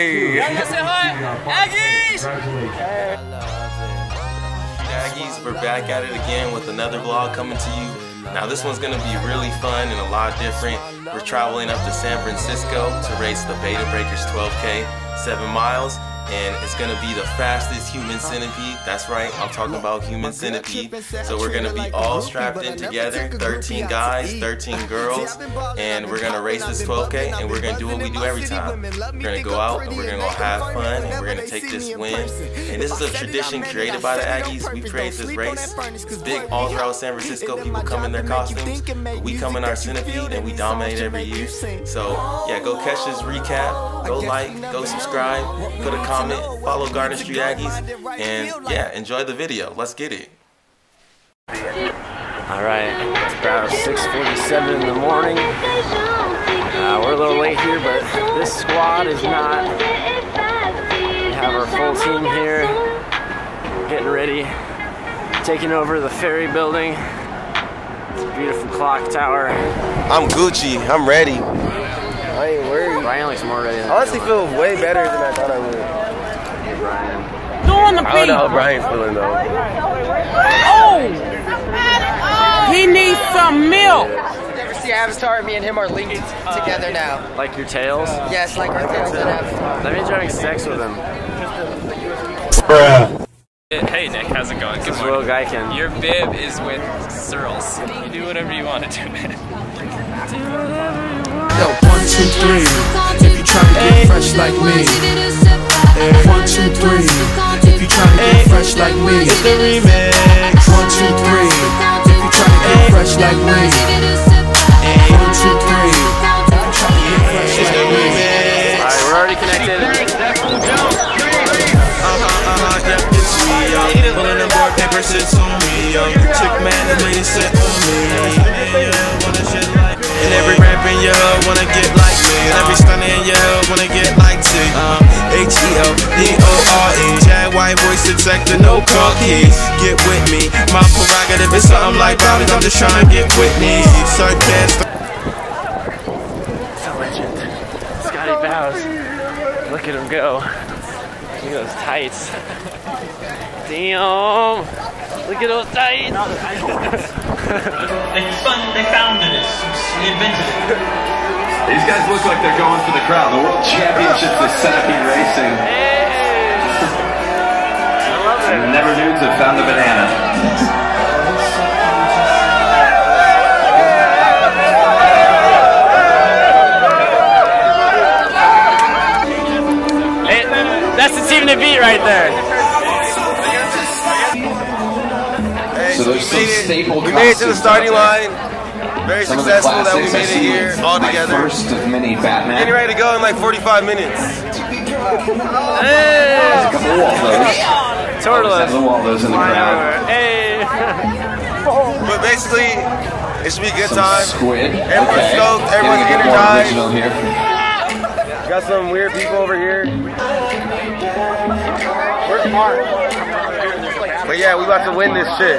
Hey. Say hi, Aggies! Aggies, we're back at it again with another vlog coming to you. Now this one's gonna be really fun and a lot different. We're traveling up to San Francisco to race the Beta Breakers 12K, 7 miles. And it's gonna be the fastest human centipede. That's right, I'm talking about human centipede. So we're gonna be all strapped in together, 13 guys, 13 girls, and we're gonna race this 12K, and we're gonna do what we do every time. We're gonna go out and we're gonna go have fun, and we're gonna take this win. And this is a tradition created by the Aggies. We created this race. It's big all throughout San Francisco. People come in their costumes, but we come in our centipede, and we dominate every year. So yeah, go catch this recap. Go like, go subscribe, put a comment, follow Garden Street Aggies, and yeah, enjoy the video. Let's get it. Alright, it's about 6:47 in the morning. We're a little late here, but this squad is not. We have our full team here, getting ready, taking over the ferry building. It's a beautiful clock tower. I'm Gucci, I'm ready. I ain't worried. Brian looks more ready than I honestly feel way better than I thought I would. Hey, Brian. I don't know how Brian's feeling though. Oh! He needs some milk! Never see Avatar, and me and him are linked together now. Like your tails? Yes, like our tails in Avatar. That means you're having sex with him. Hey Nick, how's it going? This is Will Geiken. Your bib is with Searles. You do whatever you want to do, man. Yo, 1, 2, 3. If you try to get fresh like me. 1, 2, 3. If you try to get fresh like me. It's the remix. 1, 2, 3. If you try to get fresh like me. 1, 2, 3. If you try to get fresh like me. Alright, we're already connected. Pulling the board paper sits on me. Chick man, the lady sit on me. And every rap in your hood wanna get like me. And every stunner in your hood wanna get like T. H-E-L-D-O-R-E. Jag white voice detector, no car keys. Get with me. My prerogative is something like Bowdy's. I'm just trying to get with me. Sarcastic. It's a legend. Scotty Bowes. Look at him go. Look at those tights. Damn! Look at those tights! They founded it. They invented it. These guys look like they're going for the crown. The World Championships of Centipede Racing. Hey! I love it. Never knew to have found the banana. Hey, that's the team to beat right there. So there's some staple We made it to the starting line. Very successful that we made it here all together. First of many Batman. Getting ready to go in like 45 minutes. Hey! A couple Waldos. Tortoise. The Waldos in the crowd. Hey! But basically, it should be a good time. Squid. Everyone's Okay. stoked, everyone's Getting a bit more energized. original here. Got some weird people over here. Where's Mark? But yeah, we about to win this shit.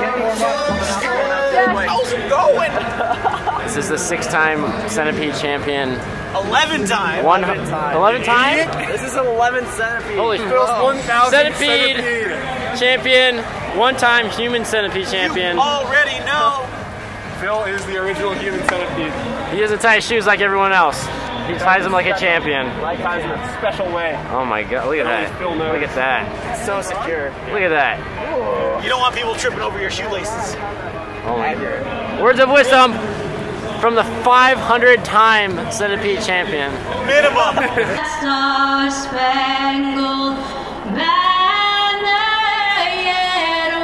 This is the 6-time Centipede champion. 11 times! 11 time? This is an 11th centipede. Holy shit. Centipede champion. 1-time human centipede champion. Already know! Phil is the original human centipede. He doesn't tie his shoes like everyone else. He ties them like a champion. Like ties in a special way. Oh my god, look at that. Phil knows. Look at that. So secure. Look at that. You don't want people tripping over your shoelaces. Oh my god. Words of wisdom from the 500-time centipede champion. Minimum! Star Spangled Banner yet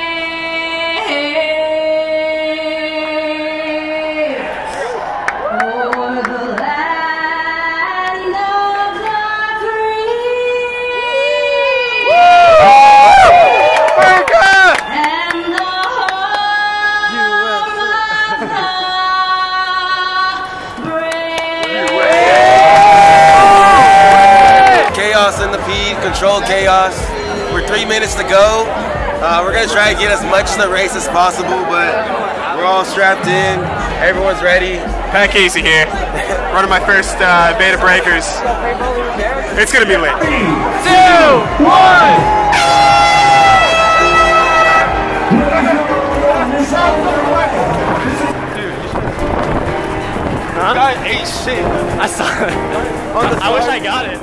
waves o'er the land of the free. And the home of the brave. Chaos in the feed, control chaos. We're 3 minutes to go. We're gonna try to get as much of the race as possible, but we're all strapped in. Everyone's ready. Pat Casey here, running my first Beta Breakers. It's gonna be lit. 2, 1. Huh? Guy ate shit. I saw it. I wish I got it.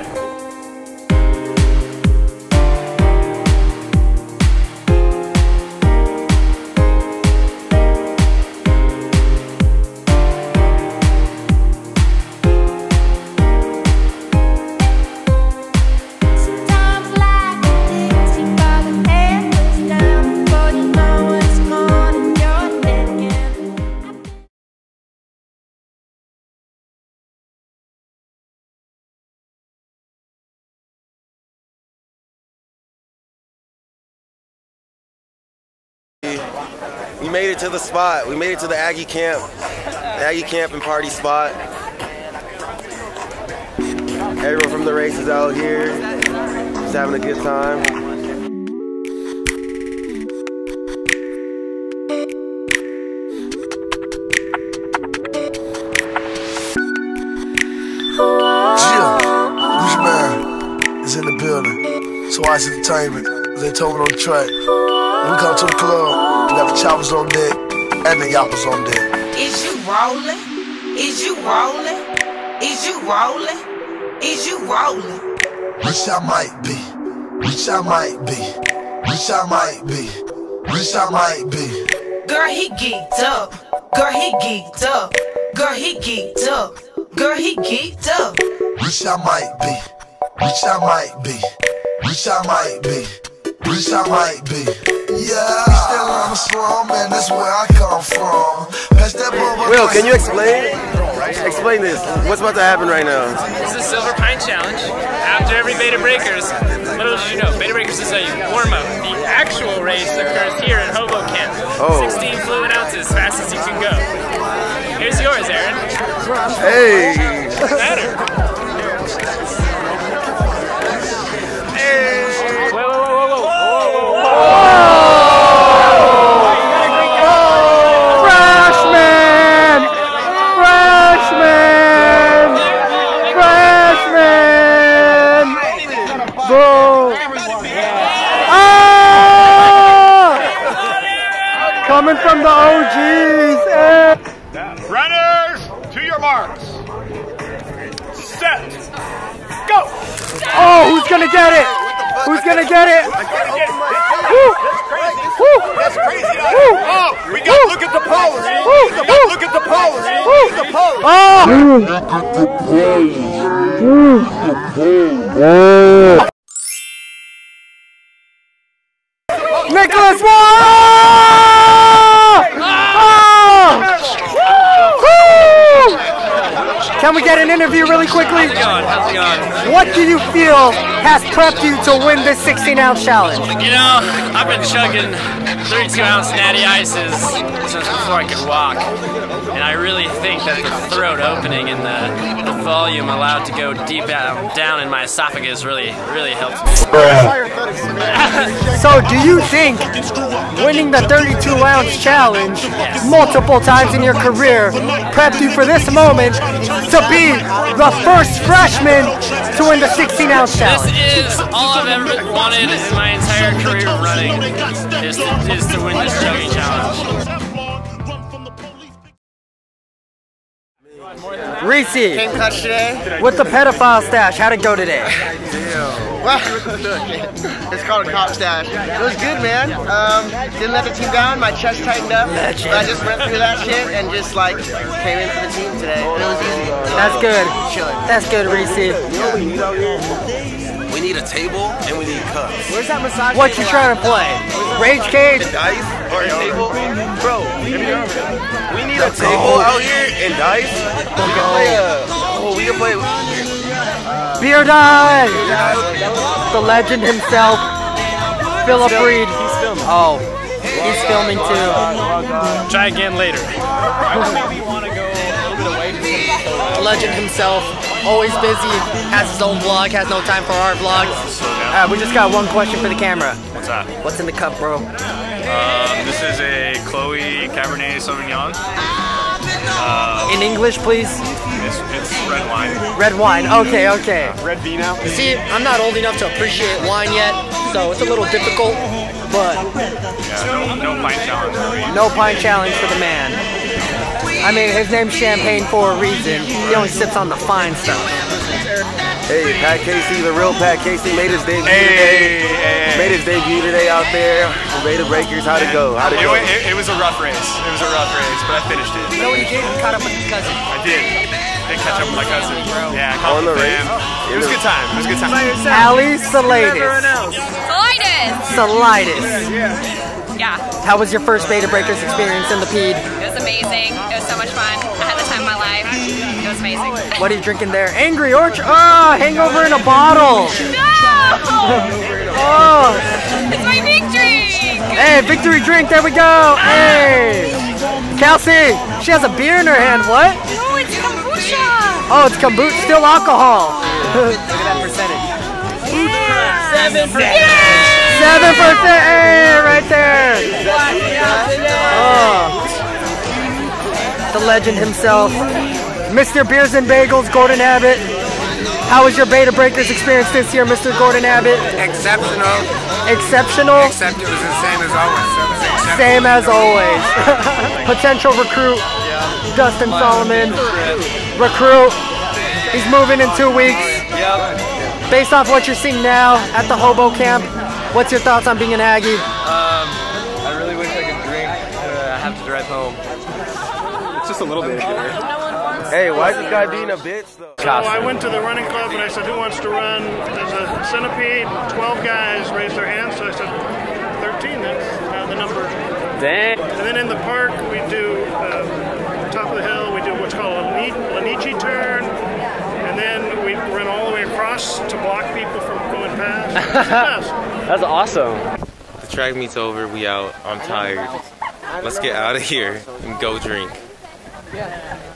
We made it to the spot. We made it to the Aggie camp and party spot. Everyone from the race is out here, just having a good time. Gucci is in the building. So Ice Entertainment, they told me on the track. When we come to the club, we got the choppers on deck and the yappers on deck. Is you rolling? Is you rolling? Is you rolling? Is you rolling? Rich I might be. Rich I might be. Rich I might be. Rich I might be. Girl, he geeked up. Girl, he geeked up. Girl, he geeked up. Girl, he geeked up. Rich I might be. Rich I might be. Rich I might be. Rich I might be. Yeah, still I'm a strong man, that's where I come from. Will, can you explain? Explain this. What's about to happen right now? This is the Silver Pine Challenge. After every Beta Breakers, little did you know, Beta Breakers is a warm-up. The actual race occurs here in Hoboken. 16 fluid ounces, fast as you can go. Here's yours, Aaron. Hey! What's the matter? Hey! Coming from the OGs. Runners, to your marks. Set. Go. Oh, who's gonna get it? Who's gonna get it? That's crazy. Oh, we got to look at the pose. We got to look at the pose. The pose. Oh. Nicholas Can we get an interview really quickly? How's it going? What do you feel has prepped you to win this 16-ounce challenge? You know, I've been chugging 32-ounce natty ices since before I could walk. And I really think that the throat opening and the volume allowed to go deep down in my esophagus really helped me. So do you think winning the 32-ounce challenge multiple times in your career prepped you for this moment to be the first freshman to win the 16-ounce challenge? This is all I've ever wanted in my entire career of running, is to win this chugging challenge. Reese, came clutch today. With the pedophile stash, how'd it go today? Well, it's called a cop stash. It was good, man. Didn't let the team down. My chest tightened up. But I just went through that shit and just like came in for the team today. And it was easy. That's good. That's good, Reese. We need a table and we need cups. Where's that massage? What you trying to play? Rage cage? Dice or a table? Bro, we need a table out here and dice. We can play Beer die! The legend himself, Philip Reed. He's filming. Oh, he's filming too. Try again later. The legend himself, always busy, has his own vlog, has no time for our vlogs. We just got one question for the camera. What's that? What's in the cup, bro? This is a Chloe Cabernet Sauvignon. In English, please. It's red wine. Red wine. Okay, okay. Red vino. See, I'm not old enough to appreciate wine yet, so it's a little difficult, but Yeah, no pint challenge for me. no pint challenge for the man. I mean, his name's Champagne for a reason. He only sips on the fine stuff. Hey, Pat Casey, the real Pat Casey made his debut today. Made his debut today out there. Beta Breakers, how'd it go? How'd it go? It was a rough race. It was a rough race, but I finished it. You know what he did? He caught up with his cousin. I did. Did catch up with my cousin. Yeah, I caught On the race. It was a good time. It was a good time. Ali Salatis. Salatis. Yeah. How was your first Beta Breakers experience in the Pede? It was amazing. It was so much fun. I had the time of my life. It was amazing. What are you drinking there? Angry Orchard. Oh, hangover in a bottle. No! Oh. It's my big drink! Hey, victory drink. There we go. Hey. Kelsey, she has a beer in her hand. What? No, it's kombucha. Oh, it's kombucha. Still alcohol. Look at that percentage. 7%. 7%. Hey, right there. Oh. The legend himself, Mr. Beers and Bagels, Gordon Abbott. How was your Beta Breakers experience this year, Mr. Gordon Abbott? Exceptional. Exceptional? Except it was the same as always. So it was exceptional. Same as always. Potential recruit, Dustin Solomon. Recruit. He's moving in 2 weeks. Based off what you're seeing now at the Hobo Camp, what's your thoughts on being an Aggie? I really wish I could drink. I have to drive home. It's just a little bit here. Hey, why is this guy being a bitch though? So I went to the running club and I said, who wants to run? There's a centipede. 12 guys raised their hands, so I said, 13, that's the number. Dang. And then in the park, we do, top of the hill, we do what's called a Lanichi turn. And then we run all the way across to block people from going past. It's the best. That's awesome. The track meet's over. We out. I'm tired. Let's get out of here and go drink.